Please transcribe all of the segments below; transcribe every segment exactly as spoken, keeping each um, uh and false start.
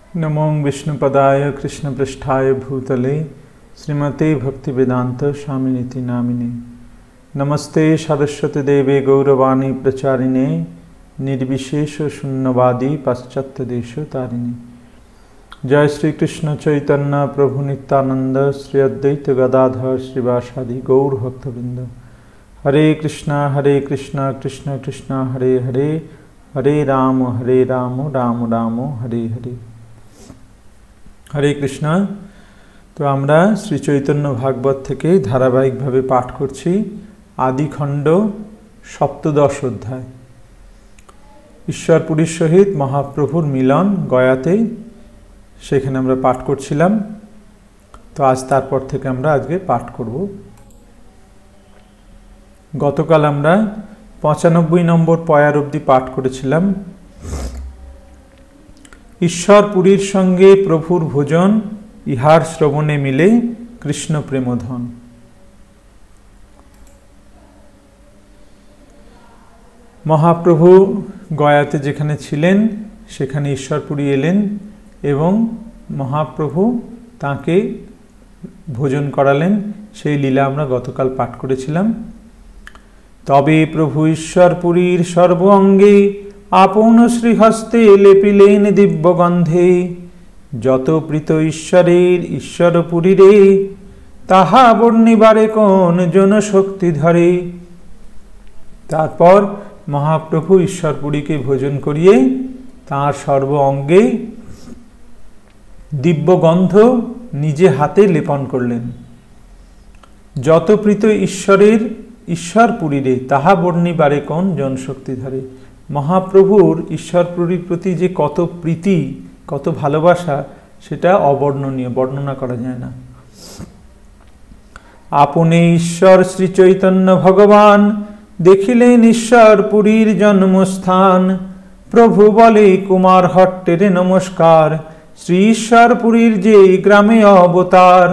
नमो विष्णुपदाय कृष्णपृष्ठाय भूतले श्रीमते भक्तिवेदांत स्वामिनिति नामिने। नमस्ते सरस्वती देवे गौरवाणी प्रचारिणे निर्विशेष शून्यवादी पाश्चात्य देश तारिणे। जय श्री कृष्ण चैतन्य प्रभु नित्यानंद श्री अद्वैत गदाधर श्रीवासादि गौर भक्तवृंद। हरे कृष्णा हरे कृष्णा कृष्ण कृष्णा हरे हरे, हरे राम हरे राम राम राम हरे हरे। हरे कृष्णा। तो आमरा श्री चैतन्य भागवत थेके धाराबाहिक भावे पाठ करछि आदिखंड सप्तदश अध्याय। ईश्वरपुरी सहित महाप्रभुर मिलन गयाते सेखाने आमरा पाठ करछिलाम। तो आज तारपर थेके आमरा आजके पाठ करब। गतकाल आमरा पचानब्बई नम्बर पयार अब्दि पाठ करेछिलाम। ईश्वरपुरीर संगे प्रभुर भोजन इहार श्रवणे मिले कृष्ण प्रेमधन। महाप्रभु गयाते जेखाने छिलेन सेखाने ईश्वरपुरी एलेन एवं महाप्रभु ताके भोजन करालेन। सेई लीला आमरा गतकाल पाठ करेछिलाम। तबे प्रभु ईश्वरपुरीर सर्व अंगे आपन श्रीहस्ते लेपिलेन दिव्य गंधे। যত প্রীত ঈশ্বরের ঈশ্বরপুরী রে, তাহা বর্ণিবারে কোন জনশক্তি ধরে। তারপর মহাপ্রভু ঈশ্বরপুরীকে ভোজন করিয়ে তাঁর সর্ব অঙ্গে দিব্য গন্ধ নিজে হাতে লেপন করলেন। যত প্রীত ঈশ্বরের ঈশ্বরপুরী রে, তাহা বর্ণিবারে কোন জনশক্তি ধরে। মহাপ্রভুর ঈশ্বরপুরীর প্রতি যে কত প্রীতি কত ভালোবাসা সেটা অবর্ণনীয়, বর্ণনা করা যায় না। আপনে ঈশ্বর শ্রী চৈতন্য ভগবান দেখিলেন ঈশ্বরপুরীর জন্মস্থান। প্রভু বলে কুমার হট্টের নমস্কার, শ্রী ঈশ্বরপুরীর যে গ্রামে অবতার।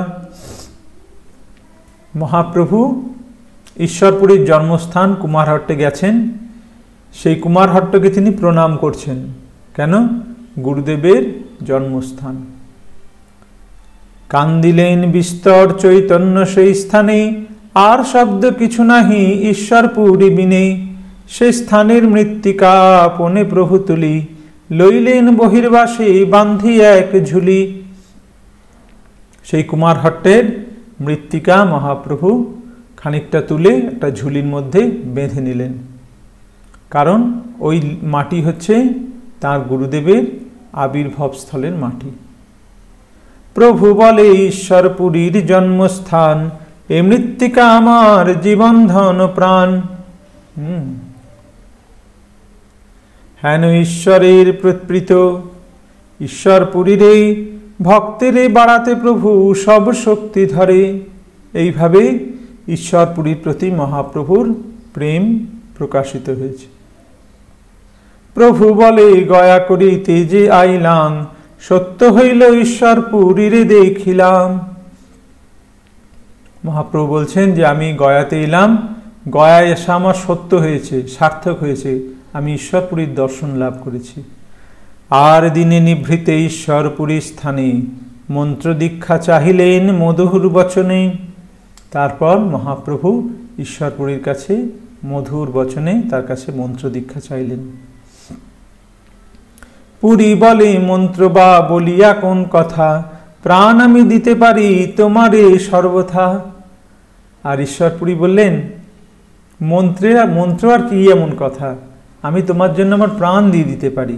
মহাপ্রভু ঈশ্বরপুরীর জন্মস্থান কুমারহট্টে গেছেন। সেই কুমারহট্টকে তিনি প্রণাম করছেন। কেন? গুরুদেবের জন্মস্থান। কান্দিলেন বিস্তর চৈতন্য সেই স্থানে, আর শব্দ কিছু নাহি ঈশ্বরপুরী বিনে। সে স্থানের মৃত্তিকা আপনে প্রভু তুলি, লইলেন বহির্বাসে বান্ধি এক ঝুলি। সেই কুমারহট্টের মৃত্তিকা মহাপ্রভু খানিকটা তুলে একটা ঝুলির মধ্যে বেঁধে নিলেন। কারণ ওই মাটি হচ্ছে তার গুরুদেবের আবির্ভাব স্থলের মাটি। প্রভু বলে ঈশ্বরপুরীর জন্মস্থান, এ মৃত্তিকা আমার জীবন ধন প্রাণ। হম হেন ঈশ্বরের প্রৎপ্রীত ঈশ্বরপুরীরে, ভক্তেরে বাড়াতে প্রভু সব শক্তি ধরে। এইভাবে ঈশ্বরপুরীর প্রতি মহাপ্রভুর প্রেম প্রকাশিত হয়েছে। প্রভু বলে গয়া করিতে যে আইলাম, সত্য হইল ঈশ্বরপুরীরে দেখিলাম। মহাপ্রভু বলছেন যে আমি গয়াতে এলাম, গয়ায় এসে আমার সত্য হয়েছে, সার্থক হয়েছে, আমি ঈশ্বরপুরীর দর্শন লাভ করেছি। আর দিনে নিভৃতে ঈশ্বরপুরী স্থানে, মন্ত্র দীক্ষা চাহিলেন মধুর বচনে। তারপর মহাপ্রভু ঈশ্বরপুরীর কাছে মধুর বচনে তার কাছে মন্ত্র দীক্ষা চাইলেন। পুরী বলে মন্ত্র বা বলিয়া কোন কথা, প্রাণ আমি দিতে পারি তোমারে সর্বথা। আর ঈশ্বরপুরী বললেন মন্ত্রে মন্ত্র আর কি এমন কথা, আমি তোমার জন্য আমার প্রাণ দিয়ে দিতে পারি।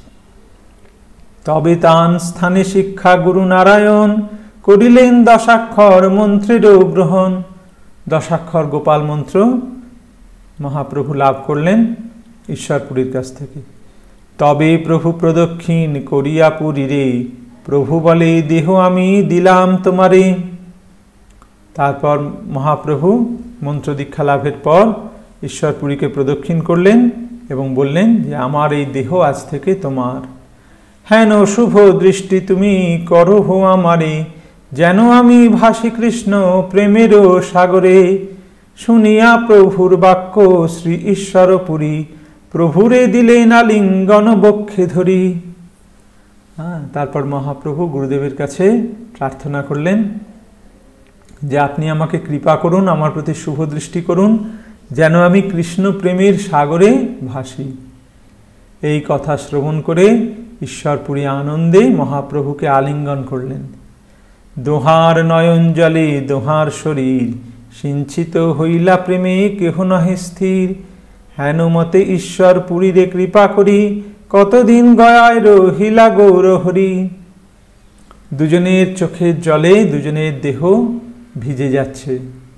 তবে তান স্থানে শিক্ষা গুরু নারায়ণ, করিলেন দশাক্ষর মন্ত্রেরও গ্রহণ। দশাক্ষর গোপাল মন্ত্র মহাপ্রভু লাভ করলেন ঈশ্বরপুরীর কাছ থেকে। তবে প্রভু প্রদক্ষিণ করিয়া পুরীরে, প্রভু বলে দেহ আমি দিলাম তোমারে। তারপর মহাপ্রভু মন্ত্র দীক্ষা লাভের পর ঈশ্বরপুরীকে প্রদক্ষিণ করলেন এবং বললেন যে আমার এই দেহ আজ থেকে তোমার। হেন শুভ দৃষ্টি তুমি করো হো আমারে, যেন আমি ভাসি কৃষ্ণ প্রেমেরও সাগরে। শুনিয়া প্রভুর বাক্য শ্রী ঈশ্বরপুরী, প্রভুরে দিলেন আলিঙ্গন বক্ষে ধরি। হ্যাঁ, তারপর মহাপ্রভু গুরুদেবের কাছে প্রার্থনা করলেন যে আপনি আমাকে কৃপা করুন, আমার প্রতি শুভ দৃষ্টি করুন, যেন আমি কৃষ্ণ প্রেমের সাগরে ভাসি। এই কথা শ্রবণ করে ঈশ্বরপুরী আনন্দে মহাপ্রভুকে আলিঙ্গন করলেন। দোহার নয়ন জলে দোহার শরীর, সিঞ্চিত হইলা প্রেমে কেহ নহে স্থির। হেন মতে ঈশ্বর পুরীরে কৃপা করি, কতদিন গয়ায় রহিলা গৌরহরি। দুজনের চোখের জলে দুজনের দেহ ভিজে যাচ্ছে।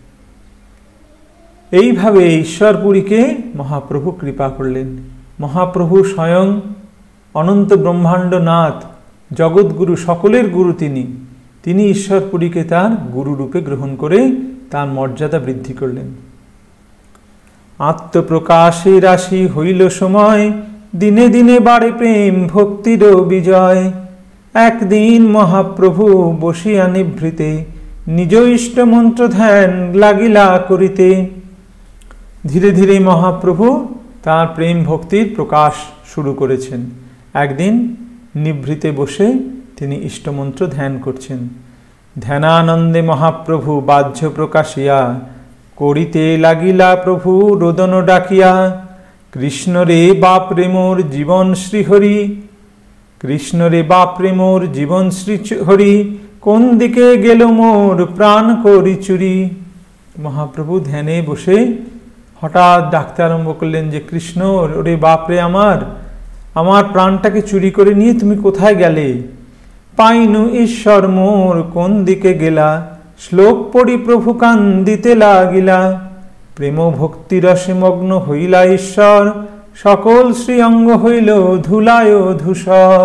এইভাবে ঈশ্বরপুরীকে মহাপ্রভু কৃপা করলেন। মহাপ্রভু স্বয়ং অনন্ত ব্রহ্মাণ্ড নাথ, জগৎগুরু, সকলের গুরু তিনি। তিনি ঈশ্বরপুরীকে তার গুরুরূপে গ্রহণ করে তার মর্যাদা বৃদ্ধি করলেন। আত্মপ্রকাশে রাশি হইল সময়, দিনে দিনে বাড়ে প্রেম ভক্তির বিজয়। একদিন মহাপ্রভু বসিয়া নিভৃতে, নিজ ইষ্ট মন্ত্র ধ্যান লাগিলা করিতে। ধীরে ধীরে মহাপ্রভু তার প্রেম ভক্তির প্রকাশ শুরু করেছেন। একদিন নিভৃতে বসে তিনি ইষ্টমন্ত্র ধ্যান করছেন। ধ্যানানন্দে মহাপ্রভু বাহ্য প্রকাশিয়া, করিতে লাগিলা প্রভু রোদন ডাকিয়া। কৃষ্ণরে বাপরে মোর জীবন শ্রীহরি, কৃষ্ণরে বাপরে মোর জীবন শ্রীহরি, কোন দিকে গেল মোর প্রাণ করি চুরি। মহাপ্রভু ধ্যানে বসে হঠাৎ ডাকতে আরম্ভ করলেন যে কৃষ্ণ, ওরে বাপরে আমার, আমার প্রাণটাকে চুরি করে নিয়ে তুমি কোথায় গেলে? পাইনু ঈশ্বর মোর কোন দিকে গেলা, শ্লোক পড়ি প্রভু কান্দিতে লাগিলা। প্রেম ভক্তি রসে মগ্ন হইলা ঈশ্বর, সকল শ্রী অঙ্গ হইল ধুলায় ধূসর।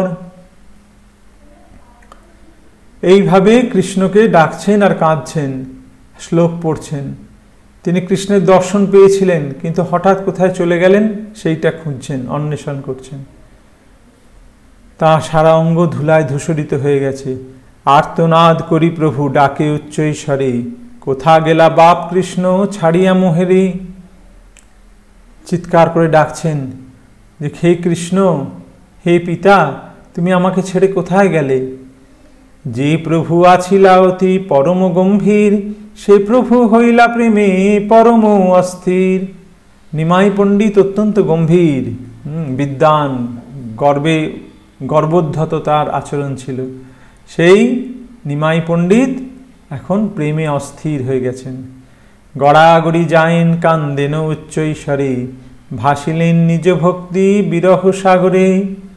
এইভাবে কৃষ্ণকে ডাকছেন আর কাঁদছেন, শ্লোক পড়ছেন। তিনি কৃষ্ণের দর্শন পেয়েছিলেন, কিন্তু হঠাৎ কোথায় চলে গেলেন সেইটা খুঁজছেন, অন্বেষণ করছেন। তার সারা অঙ্গ ধুলায় ধূসরিত হয়ে গেছে। আর্তনাদ করি প্রভু ডাকে উচ্চৈস্বরে, কোথা গেলা বাপ কৃষ্ণ ছাড়িয়া মোহেরে। চিৎকার করে ডাকছেন যে হে কৃষ্ণ, হে পিতা, তুমি আমাকে ছেড়ে কোথায় গেলে? যে প্রভু আছিলা অতি পরম গম্ভীর, সে প্রভু হইলা প্রেমে পরম অস্থির। নিমাই পণ্ডিত অত্যন্ত গম্ভীর, বিদ্বান, গর্বে গর্বোদ্ধত তার আচরণ ছিল। সেই নিমাই পণ্ডিত এখন প্রেমে অস্থির হয়ে গেছেন। গড়াগড়ি যায়েন কান্দেন উচ্চৈস্বরে, ভাসিলেন নিজ ভক্তি বিরহ সাগরে।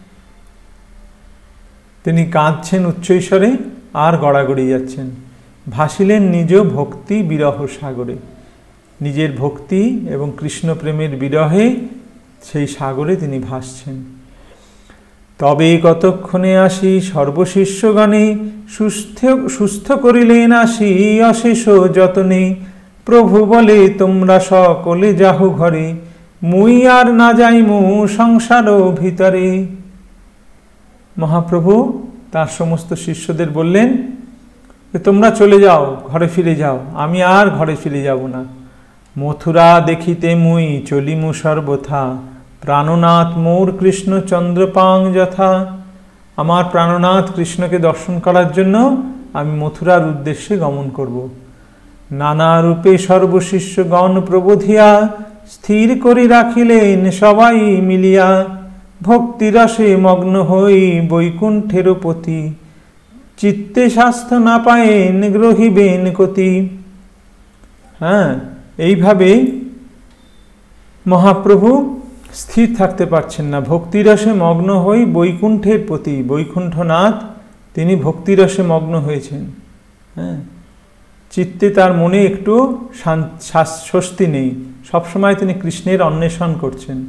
তিনি কাঁদছেন উচ্চৈস্বরে আর গড়াগড়ি যাচ্ছেন। ভাসিলেন নিজ ভক্তি বিরহ সাগরে, নিজের ভক্তি এবং কৃষ্ণ প্রেমের বিরহে সেই সাগরে তিনি ভাসছেন। তবে কতক্ষণে আসি সর্বশিষ্যগণে, সুস্থ সুস্থ করিলেন আসি অশেষ যতনে। প্রভু বলে তোমরা সকলে যাহো ঘরে, মুই আর না যাইমু সংসার ভিতরে। মহাপ্রভু তার সমস্ত শিষ্যদের বললেন তোমরা চলে যাও, ঘরে ফিরে যাও, আমি আর ঘরে ফিরে যাব না। মথুরা দেখিতে মুই চলিমু সর্বথা, প্রাণনাথ মোর কৃষ্ণ চন্দ্রপাং যথা। আমার প্রাণনাথ কৃষ্ণকে দর্শন করার জন্য আমি মথুরার উদ্দেশ্যে গমন করব। নানা রূপে সর্বশিষ্যগণ প্রবোধিয়া, স্থির করি রাখিলেন সবাই মিলিয়া। ভক্তিরসে মগ্ন হই বৈকুণ্ঠের পতি, চিত্তে স্বাস্থ্য না পায়েন গ্রহিবেন কতি। হ্যাঁ, এইভাবে মহাপ্রভু স্থির থাকতে পারছেন না। ভক্তিরসে মগ্ন হই বৈকুণ্ঠের পতি, বৈকুণ্ঠনাথ তিনি ভক্তিরসে মগ্ন হয়েছেন। হ্যাঁ, চিত্তে তার মনে একটু স্বস্তি নেই, সবসময় তিনি কৃষ্ণের অন্বেষণ করছেন।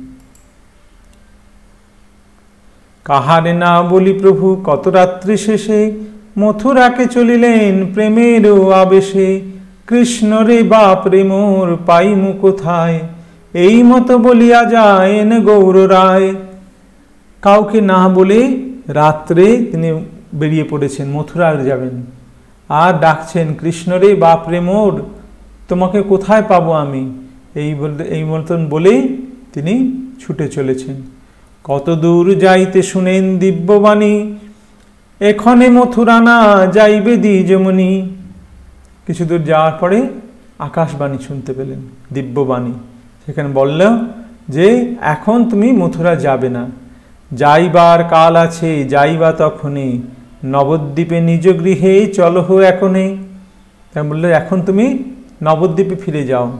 কাহারে না বলি প্রভু কত রাত্রি শেষে, মথুরাকে চলিলেন প্রেমের আবেশে। কৃষ্ণরে বাপ রে মোর পাইমু কোথায়, এই মতো বলিয়া যায়েন গৌর রায়। কাউকে না বলে রাত্রে তিনি বেরিয়ে পড়েছেন, মথুরা যাবেন। আর ডাকছেন কৃষ্ণরে বাপ রে মোর, তোমাকে কোথায় পাবো আমি, এই বলতে এই মতন বলেই তিনি ছুটে চলেছেন। কত দূর যাইতে শুনেন দিব্যবাণী, এখনে মথুরানা যাইবে দ্বিজমণি। কিছু দূর যাওয়ার পরে আকাশবাণী শুনতে পেলেন, দিব্যবাণী। সেখানে বলল যে এখন তুমি মথুরা যাবে না, যাইবার কাল আছে, যাইবা তখনই, নবদ্বীপে নিজ গৃহে চলহ এখনে। তাই বললো এখন তুমি নবদ্বীপে ফিরে যাও।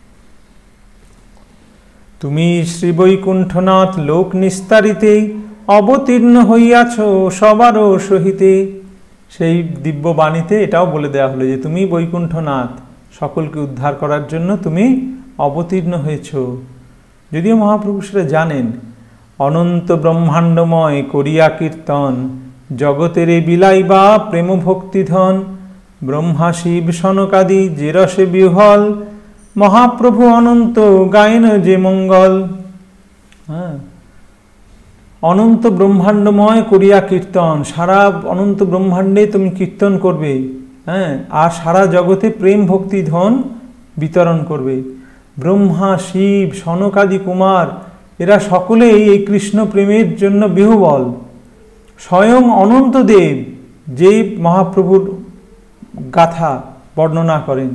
তুমি শ্রীবৈকুণ্ঠনাথ লোক নিস্তারিতে অবতীর্ণ হইয়াছ সবারও সহিতে। সেই দিব্য বাণীতে এটাও বলে দেওয়া হলো যে তুমি বৈকুণ্ঠনাথ, সকলকে উদ্ধার করার জন্য তুমি অবতীর্ণ হয়েছ। যদিও মহাপ্রভু সেটা জানেন। অনন্ত ব্রহ্মাণ্ডময় করিয়া কীর্তন, জগতেরে বিলাইবা প্রেম ভক্তিধন, ব্রহ্মা শিব সনকাদি যে রসে বিহল, মহাপ্রভু অনন্ত গায়েন যে মঙ্গল। হ্যাঁ, অনন্ত ব্রহ্মাণ্ডময় করিয়া কীর্তন, সারা অনন্ত ব্রহ্মাণ্ডে তুমি কীর্তন করবে। হ্যাঁ, আর সারা জগতে প্রেম ভক্তি ধন বিতরণ করবে। ব্রহ্মা শিব সনকাদি কুমার এরা সকলেই এই কৃষ্ণ প্রেমের জন্য বিহ্বল। স্বয়ং অনন্তদেব যে মহাপ্রভুর গাথা বর্ণনা করেন,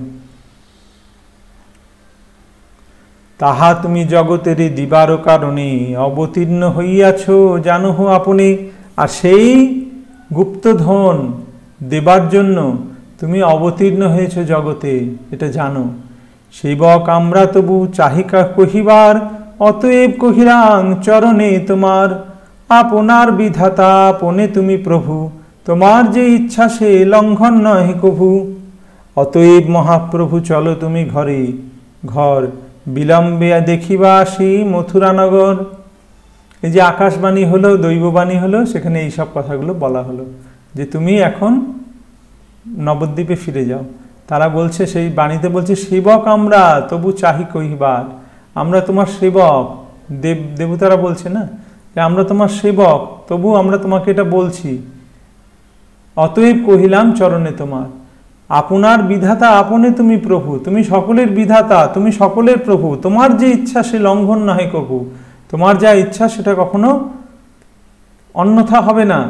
তাহা তুমি জগতের দিবার কারণে অবতীর্ণ হইয়াছ জানহ আপনি। আর সেই গুপ্তধন দেবার জন্য তুমি অবতীর্ণ হয়েছ জগতে, এটা জানো। সেবক আমরা তবু চাহিকা কহিবার, অতএব কহিলাম চরণে তোমার। আপনার বিধাতা আপনে তুমি প্রভু, তোমার যে ইচ্ছা সে লঙ্ঘন নহে কভু। অতএব মহাপ্রভু চলো তুমি ঘরে, ঘর বিলম্বে দেখিবা আসি মথুরানগর। এই যে আকাশবাণী হলো, দৈববাণী হলো, সেখানে এই সব কথাগুলো বলা হলো যে তুমি এখন নবদ্বীপে ফিরে যাও। তারা বলছে, সেই বাণীতে বলছে সেবক আমরা তবু চাহি কহিবার, আমরা তোমার সেবক। দেব দেবতারা বলছে না যে আমরা তোমার সেবক, তবু আমরা তোমাকে এটা বলছি। অতএব কহিলাম চরণে তোমার। আপনার বিধাতা আপনে তুমি প্রভু, তুমি সকলের বিধাতা, তুমি সকলের প্রভু। তোমার যে ইচ্ছা সে লঙ্ঘন নহে কভু, তোমার যা ইচ্ছা সেটা কখনো অন্যথা হবে না।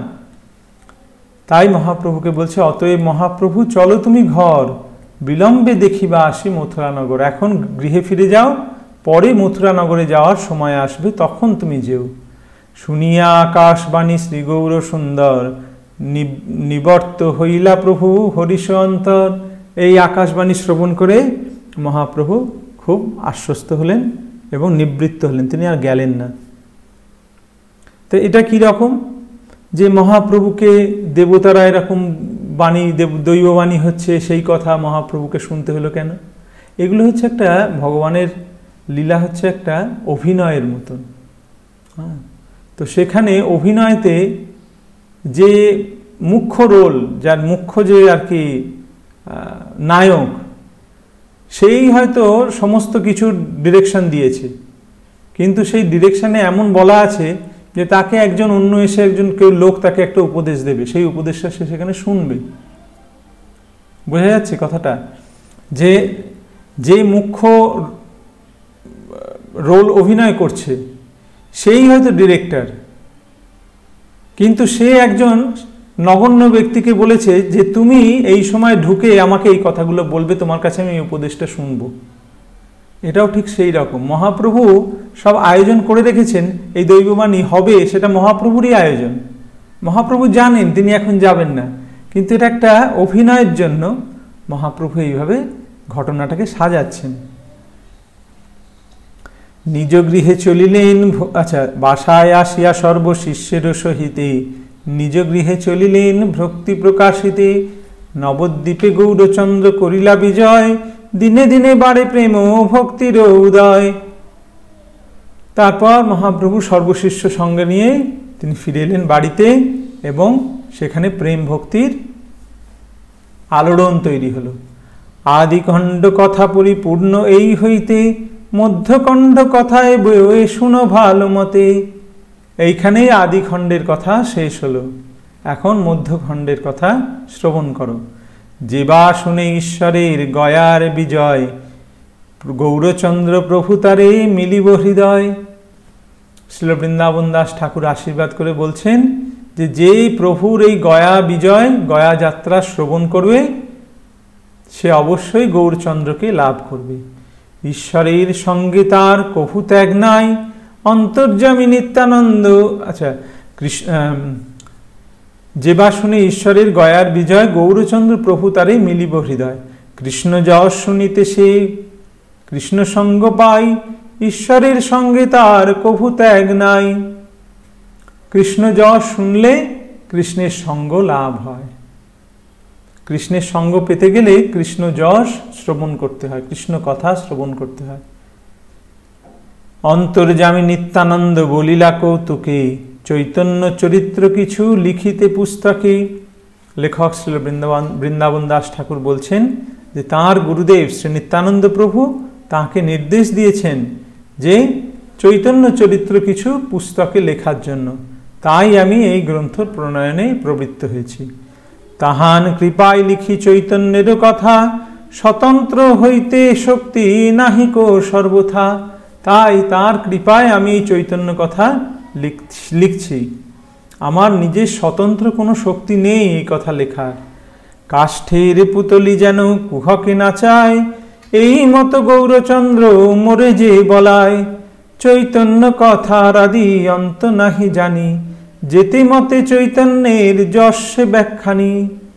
তাই মহাপ্রভুকে বলছে অতএব মহাপ্রভু চলো তুমি ঘর, বিলম্বে দেখিবা আসি মথুরানগর। এখন গৃহে ফিরে যাও, পরে মথুরানগরে যাওয়ার সময় আসবে, তখন তুমি যেও। শুনিয়া আকাশবাণী শ্রীগৌর সুন্দর, নিবর্ত হইলা প্রভু হরিষ অন্তর। এই আকাশবাণী শ্রবণ করে মহাপ্রভু খুব আশ্বস্ত হলেন এবং নিবৃত্ত হলেন, তিনি আর গেলেন না। তো এটা কি রকম যে মহাপ্রভুকে দেবতারা এরকম বাণী, দৈববাণী হচ্ছে, সেই কথা মহাপ্রভুকে শুনতে হলো কেন? এগুলো হচ্ছে একটা ভগবানের লীলা, হচ্ছে একটা অভিনয়ের মতন। হ্যাঁ, তো সেখানে অভিনয়তে যে মুখ্য রোল, যার মুখ্য যে আর কি নায়ক, সেই হয়তো সমস্ত কিছু ডিরেকশন দিয়েছে, কিন্তু সেই ডিরেকশনে এমন বলা আছে যে তাকে একজন অন্য এসে একজন কেউ লোক তাকে একটা উপদেশ দেবে, সেই উপদেশটা সে সেখানে শুনবে। বোঝা যাচ্ছে কথাটা? যে যে মুখ্য রোল অভিনয় করছে সেই হয়তো ডিরেক্টর, কিন্তু সে একজন নগণ্য ব্যক্তিকে বলেছে যে তুমি এই সময় ঢুকে আমাকে এই কথাগুলো বলবে, তোমার কাছে আমি এই উপদেশটা শুনবো। এটাও ঠিক সেই রকম মহাপ্রভু সব আয়োজন করে রেখেছেন। এই দৈববাণী হবে, সেটা মহাপ্রভুরই আয়োজন। মহাপ্রভু জানেন তিনি এখন যাবেন না, কিন্তু এটা একটা অভিনয়ের জন্য মহাপ্রভু এইভাবে ঘটনাটাকে সাজাচ্ছেন। নিজ গৃহে চলিলেন, আচ্ছা, বাসায় আসিয়া সর্বশিষ্যের সহিতে, নিজ গৃহে চলিলেন ভক্তি প্রকাশিতে, নবদ্বীপে গৌরচন্দ্র করিলা বিজয়, দিনে দিনে বাড়ে প্রেম ভক্তির উদয়। তারপর মহাপ্রভু সর্বশিষ্য সঙ্গে নিয়ে তিনি ফিরে এলেন বাড়িতে, এবং সেখানে প্রেম ভক্তির আলোড়ন তৈরি হলো। আদিখণ্ড কথা পরিপূর্ণ এই হইতে, মধ্যখণ্ড কথায় বয়ে শুনো ভালো মতে। এইখানেই আদিখণ্ডের কথা শেষ হলো, এখন মধ্যখণ্ডের কথা শ্রবণ করো। যেবা শুনে ঈশ্বরের গয়ার বিজয়, গৌরচন্দ্র প্রভু তারে মিলিব হৃদয়। শ্রীল বৃন্দাবন দাস ঠাকুর আশীর্বাদ করে বলছেন যে যেই প্রভুর এই গয়া বিজয় গয়া যাত্রা শ্রবণ করবে সে অবশ্যই গৌরচন্দ্রকে লাভ করবে। ঈশ্বরের সঙ্গে তার কভু ত্যাগ নাই, অন্তর্যামী নিত্যানন্দ। আচ্ছা, কৃষ্ণ যে বা শুনে ঈশ্বরের গয়ার বিজয় গৌরচন্দ্র প্রভু তারে মিলিব হৃদয়। কৃষ্ণ যশ শুনিতে সে কৃষ্ণ সঙ্গ পাই, ঈশ্বরের সঙ্গে তার কভু ত্যাগ নাই। কৃষ্ণ যশ শুনলে কৃষ্ণের সঙ্গ লাভ হয়। কৃষ্ণের সঙ্গ পেতে গেলে কৃষ্ণ যশ শ্রবণ করতে হয়, কৃষ্ণ কথা শ্রবণ করতে হয়। অন্তর্যামী নিত্যানন্দ বলিলা কৌতুকে, চৈতন্য চরিত্র কিছু লিখিতে পুস্তকে। লেখক শ্রী বৃন্দাবন বৃন্দাবন দাস ঠাকুর বলছেন যে তাঁর গুরুদেব শ্রী নিত্যানন্দ প্রভু তাঁকে নির্দেশ দিয়েছেন যে চৈতন্য চরিত্র কিছু পুস্তকে লেখার জন্য। তাই আমি এই গ্রন্থ প্রণয়নে প্রবৃত্ত হয়েছি। তাহান কৃপায় লিখি চৈতন্যের কথা, স্বতন্ত্র হইতে শক্তি নাহিক সর্বথা। তাই তার কৃপায় আমি এই চৈতন্য কথা লিখছি। আমার নিজের স্বতন্ত্র কোনো শক্তি নেই এই কথা লেখার। কাষ্ঠের পুতলি যেন কুহকে নাচায়, এই মতো গৌরচন্দ্র মোরে যে বলায়। চৈতন্য কথার আদি অন্ত নাহি জানি, যেতে মতে চৈতন্যের যশে ব্যাখ্যানি।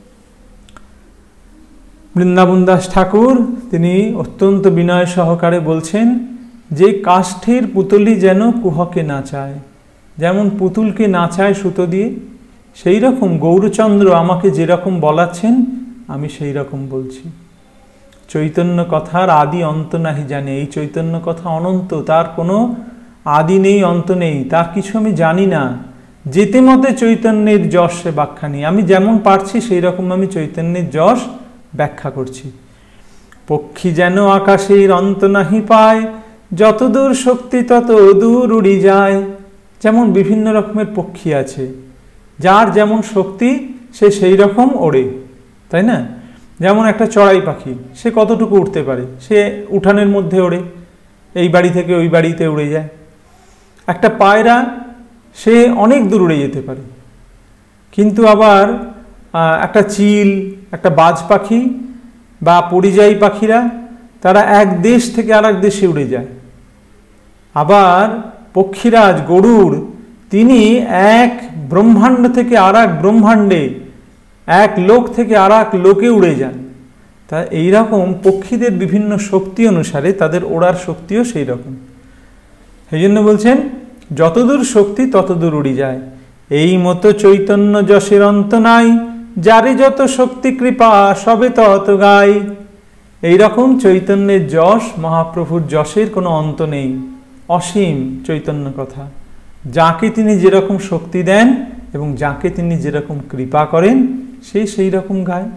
বৃন্দাবন দাস ঠাকুর তিনি অত্যন্ত বিনয় সহকারে বলছেন যে কাষ্ঠের পুতলি যেন কুহকে নাচায়, যেমন পুতুলকে নাচায় সুতো দিয়ে, সেই রকম গৌরচন্দ্র আমাকে যেরকম বলাচ্ছেন আমি সেই রকম বলছি। চৈতন্য কথার আদি অন্ত নাহি জানি, এই চৈতন্য কথা অনন্ত, তার কোনো আদি নেই অন্ত নেই, তার কিছু আমি জানি না। যেতে মতে চৈতন্যের যশে ব্যাখ্যানি, আমি যেমন পারছি সেই রকম আমি চৈতন্যের যশ ব্যাখ্যা করছি। পক্ষী যেন আকাশের অন্ত নাহি পায়, যত দূর শক্তি তত দূর উড়ি যায়। যেমন বিভিন্ন রকমের পক্ষী আছে, যার যেমন শক্তি সে সেই রকম ওড়ে, তাই না? যেমন একটা চড়াই পাখি, সে কতটুকু উঠতে পারে, সে উঠানের মধ্যে ওড়ে, এই বাড়ি থেকে ওই বাড়িতে উড়ে যায়। একটা পায়রা সে অনেক দূর উড়ে যেতে পারে। কিন্তু আবার একটা চিল, একটা বাজ পাখি বা পরিযায়ী পাখিরা তারা এক দেশ থেকে আর এক দেশে উড়ে যায়। আবার পক্ষীরাজ গরুড় তিনি এক ব্রহ্মাণ্ড থেকে আর এক ব্রহ্মাণ্ডে, এক লোক থেকে আর এক লোকে উড়ে যান। তা এইরকম পক্ষীদের বিভিন্ন শক্তি অনুসারে তাদের ওড়ার শক্তিও সেই রকম। সেই জন্য বলছেন যতদূর শক্তি ততদূর উড়ি যায়। এই মতো চৈতন্য যশের অন্ত নাই, যারে যত শক্তি কৃপা সবে তত গাই। এইরকম চৈতন্যের যশ, মহাপ্রভুর যশের কোনো অন্ত নেই, অসীম চৈতন্য কথা। যাকে তিনি যেরকম শক্তি দেন এবং যাকে তিনি যেরকম কৃপা করেন সে সেই রকম গায়।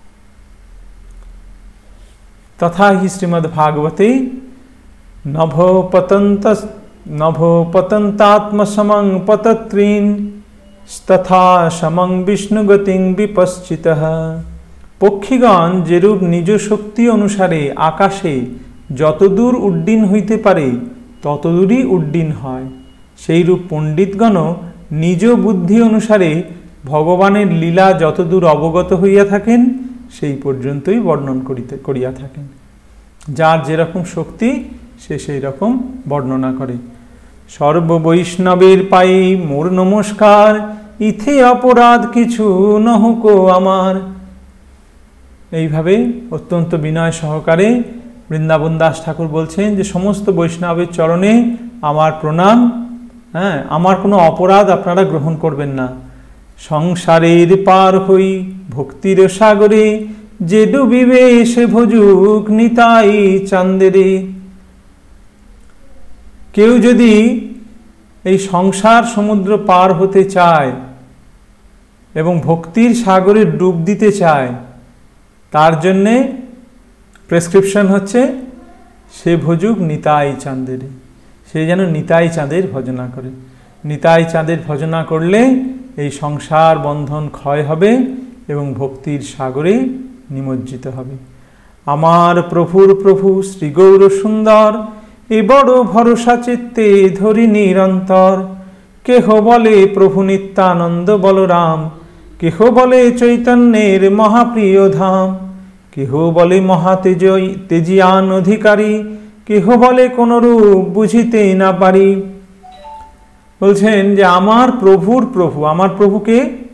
তথা হি শ্রীমদ্ ভাগবতে নভোপতন্ত নভোপতন্তাত্মসমং পতত্রীন তথা সমং বিষ্ণুগতিং বিপশ্চিতঃ। পক্ষীগণ যেরূপ নিজ শক্তি অনুসারে আকাশে যতদূর উড্ডীন হইতে পারে ততদূরই উড্ডীন হয়, সেইরূপ পণ্ডিতগণও নিজ বুদ্ধি অনুসারে ভগবানের লীলা যতদূর অবগত হইয়া থাকেন সেই পর্যন্তই বর্ণন করিতে করিয়া থাকেন। যার যেরকম শক্তি সে সেই রকম বর্ণনা করে। সর্ববৈষ্ণবের পায়ে মোর নমস্কার, ইথে অপরাধ কিছু নহক আমার। এইভাবে অত্যন্ত বিনয় সহকারে বৃন্দাবন দাস ঠাকুর বলছেন যে সমস্ত বৈষ্ণবের চরণে আমার প্রণাম। হ্যাঁ, আমার কোনো অপরাধ আপনারা গ্রহণ করবেন না। সংসারের পার হই ভক্তির সাগরে, যে ডুবিবে সে ভজুক নিতাই চান্দেরে। কেউ যদি এই সংসার সমুদ্র পার হতে চায় এবং ভক্তির সাগরে ডুব দিতে চায়, তার জন্যে প্রেসক্রিপশন হচ্ছে সে ভজুক নিতাই চাঁদের, সে যেন নিতাই চাঁদের ভজনা করে। নিতাই চাঁদের ভজনা করলে এই সংসার বন্ধন ক্ষয় হবে এবং ভক্তির সাগরে নিমজ্জিত হবে। আমার প্রভুর প্রভু শ্রী গৌর সুন্দর, এ বড় ভরসা চিত্তে ধরি নিরন্তর। কেহ বলে প্রভু নিত্যানন্দ বলরাম, কেহ বলে চৈতন্যের মহাপ্রিয় ধাম, কেহ বলে মহাতেজ তেজিয়ান অধিকারী, কেহ বলে কোন রূপ বুঝিতে না পারি। বলছেন যে আমার প্রভুর প্রভু, আমার প্রভুকে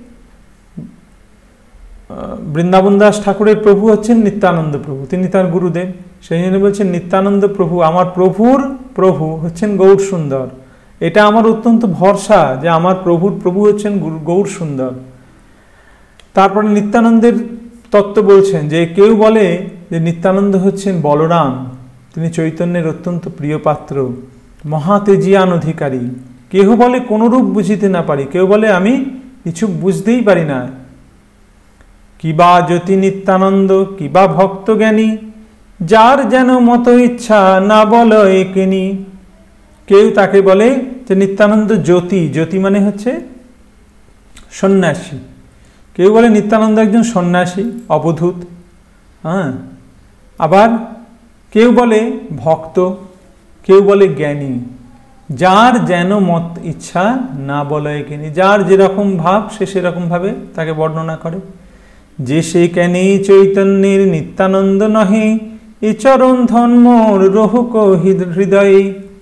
বৃন্দাবন দাস ঠাকুরের প্রভু হচ্ছেন নিত্যানন্দ প্রভু, তিনি তার গুরুদেব। সেই জন্য বলছেন নিত্যানন্দ প্রভু, আমার প্রভুর প্রভু হচ্ছেন গৌর সুন্দর। এটা আমার অত্যন্ত ভরসা যে আমার প্রভুর প্রভু হচ্ছেন গৌর সুন্দর। তারপরে নিত্যানন্দের তত্ত্ব বলছেন যে কেউ বলে যে নিত্যানন্দ হচ্ছেন বলরাম, তিনি চৈতন্যের অত্যন্ত প্রিয় পাত্র, মহাতেজিয়ান অধিকারী। কেহ বলে কোনরূপ বুঝিতে না পারি, কেউ বলে আমি কিছু বুঝতেই পারি না। কিবা জ্যোতি নিত্যানন্দ, কিবা ভক্ত জ্ঞানী, যার যেন মতো ইচ্ছা না বল একেনি। কেউ তাকে বলে যে নিত্যানন্দ জ্যোতি, জ্যোতি মানে হচ্ছে সন্ন্যাসী। কেউ বলে নিত্যানন্দ একজন সন্ন্যাসী অবধূত, হ্যাঁ। আবার কেউ বলে ভক্ত, কেউ বলে জ্ঞানী, যার যেন মত ইচ্ছা না বলে একেনি। যার যেরকম ভাব সে সেরকম ভাবে তাকে বর্ণনা করে। যে সে কেনে চৈতন্যের নিত্যানন্দ নহে, এ চরণ ধন্মর রহুক হৃদয়ে।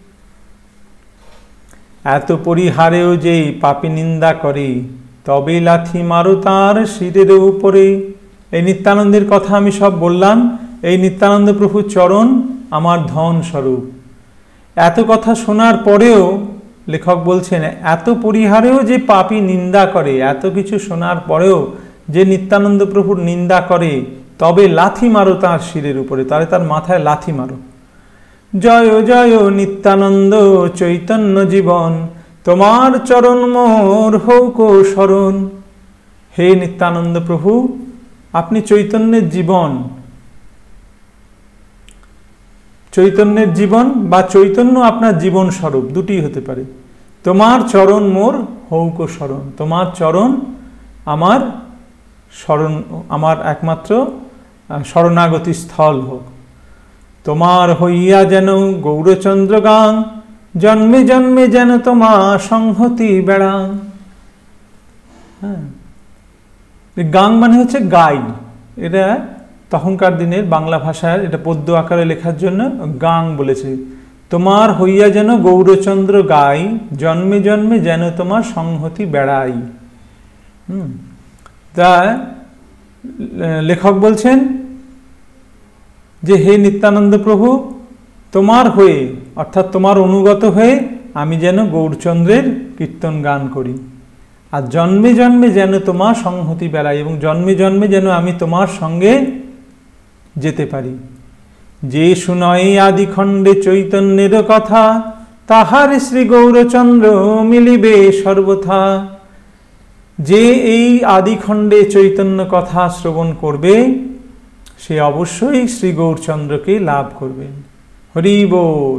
এত পরিহারেও যে পাপী নিন্দা করে, তবে লাথি মারো তার শিরের উপরে। এই নিত্যানন্দের কথা আমি সব বললাম। এই নিত্যানন্দ প্রভুর চরণ আমার ধন স্বরূপ। এত কথা শোনার পরেও লেখক বলছেন এত পরিহারেও যে পাপী নিন্দা করে, এত কিছু শোনার পরেও যে নিত্যানন্দ প্রভুর নিন্দা করে, তবে লাথি মারো তার শিরের উপরে, তাহলে তার মাথায় লাথি মারো। জয় জয় নিত্যানন্দ চৈতন্য জীবন, তোমার চরণ মোর হৌক শরণ। হে নিত্যানন্দ প্রভু, আপনি চৈতন্যের জীবন, চৈতন্যের জীবন বা চৈতন্য আপনার জীবন স্বরূপ, দুটি হতে পারে। তোমার চরণ মোর হৌক শরণ, তোমার চরণ আমার শরণ, আমার একমাত্র শরণাগতি স্থল হোক। তোমার হইয়া যেন গৌরচন্দ্র গান, জন্মে জন্মে যেন তোমার সংহতি বেড়ান। হ্যাঁ, গাং মানে হচ্ছে গাই। এটা তখনকার দিনের বাংলা ভাষায় এটা পদ্য আকারে লেখার জন্য গাং বলেছে। তোমার হইয়া যেন গৌরচন্দ্র গাই, জন্মে জন্মে যেন তোমার সংহতি বেড়াই। হুম, তা লেখক বলছেন যে হে নিত্যানন্দ প্রভু, তোমার হয়ে অর্থাৎ তোমার অনুগত হয়ে আমি যেন গৌরচন্দ্রের কীর্তন গান করি, আর জন্মে জন্মে যেন তোমার সংহতি বেড়াই, এবং জন্মে জন্মে যেন আমি তোমার সঙ্গে যেতে পারি। যে শুনয় আদিখণ্ডে চৈতন্যের কথা, তাহার শ্রী গৌরচন্দ্র মিলিবে সর্বথা। যে এই আদিখণ্ডে চৈতন্য কথা শ্রবণ করবে, সে অবশ্যই শ্রী গৌরচন্দ্রকে লাভ করবেন। হরি বল।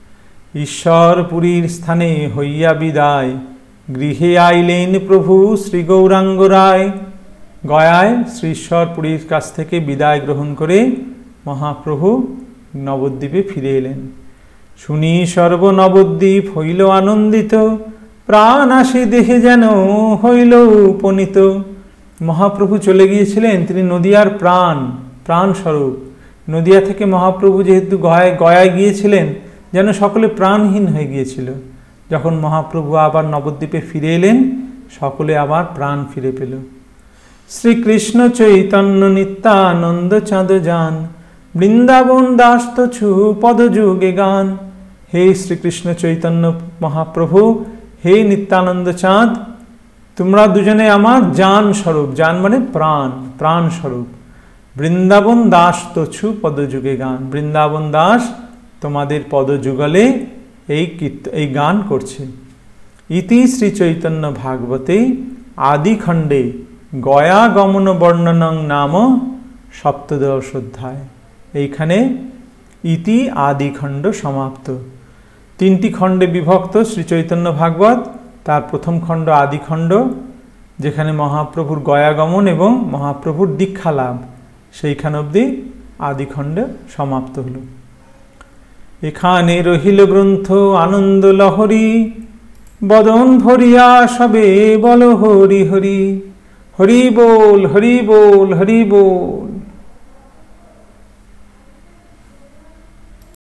ঈশ্বরপুরীর স্থানে হইয়া বিদায়, গৃহে আইলেন প্রভু শ্রী গৌরাঙ্গ রায়। গয়ায় শ্রী ঈশ্বরপুরীর কাছ থেকে বিদায় গ্রহণ করে মহাপ্রভু নবদ্বীপে ফিরে এলেন। শুনি সর্ব নবদ্বীপ হইল আনন্দিত, প্রাণ আসি দেহে যেন হইল উপনীত। মহাপ্রভু চলে গিয়েছিলেন, তিনি নদিয়ার প্রাণ, প্রাণ স্বরূপ। নদিয়া থেকে মহাপ্রভু যেহেতু গয়ায় গয়ায় গিয়েছিলেন, যেন সকলে প্রাণহীন হয়ে গিয়েছিল। যখন মহাপ্রভু আবার নবদ্বীপে ফিরে এলেন, সকলে আবার প্রাণ ফিরে পেল। শ্রীকৃষ্ণ চৈতন্য নিত্যানন্দ চাঁদ যান, বৃন্দাবন দাস তছু পদযুগে গান। হে শ্রীকৃষ্ণ চৈতন্য মহাপ্রভু, হে নিত্যানন্দ চাঁদ, তোমরা দুজনে আমার জান স্বরূপ, জান মানে প্রাণ, প্রাণ স্বরূপ। বৃন্দাবন দাস তছু পদযুগে গান, বৃন্দাবন দাস তোমাদের পদযুগলে এই এই গান করছে। ইতি শ্রী চৈতন্য ভাগবতে আদিখণ্ডে গয়া গমন বর্ণনং নাম সপ্তদশ অধ্যায়। এইখানে ইতি আদিখণ্ড সমাপ্ত। তিনটি খণ্ডে বিভক্ত শ্রী চৈতন্য ভাগবত। তার প্রথম খণ্ড আদিখণ্ড, যেখানে মহাপ্রভুর গয়াগমন এবং মহাপ্রভুর দীক্ষা লাভ, সেইখান অবধি আদিখণ্ডে সমাপ্ত হল। এখানে রহিল গ্রন্থ আনন্দ লহরী, বদন ভরিয়া সবে বল হরি হরি, হরি বল হরি বল হরি বল।